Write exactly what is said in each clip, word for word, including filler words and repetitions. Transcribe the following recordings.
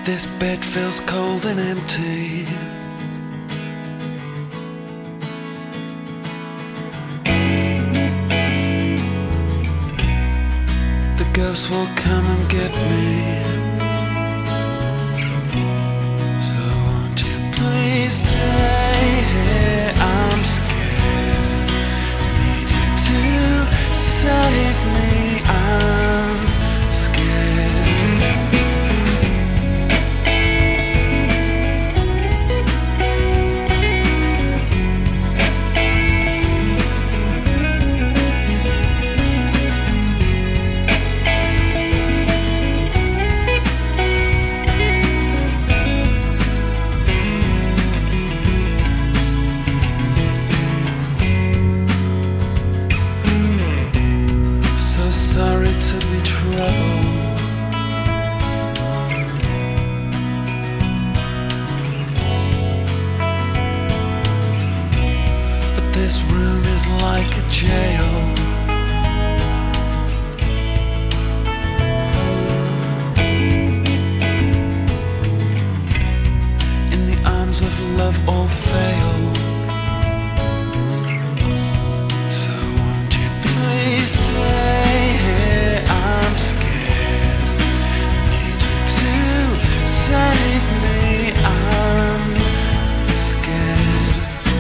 This bed feels cold and empty. The ghost will come and get me. So won't you please stay here? I'm scared. Need you to save me. I'm scared. Sorry to be trouble. But this room is like a jail. In the arms of love all fail. So won't you please stay? Save me, I'm scared.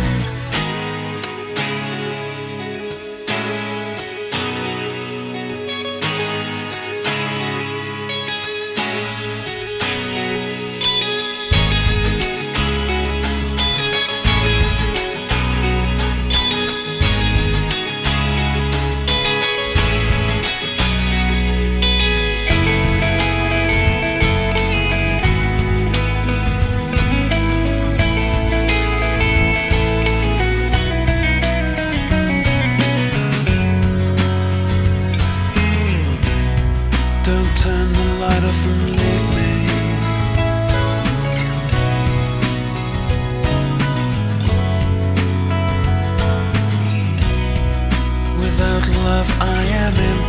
Don't turn the light off and leave me. Without love I am empty.